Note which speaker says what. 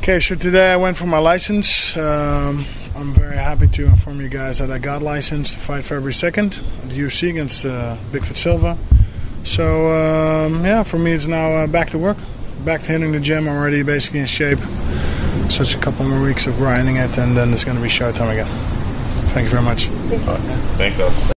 Speaker 1: Okay, so today I went for my license. I'm very happy to inform you guys that I got licensed to fight February 2nd at the UFC against Bigfoot Silva. So yeah, for me it's now back to work, back to hitting the gym. I'm already basically in shape. So it's a couple more weeks of grinding it, and then it's going to be showtime again. Thank you very much.
Speaker 2: Thanks, Alistair.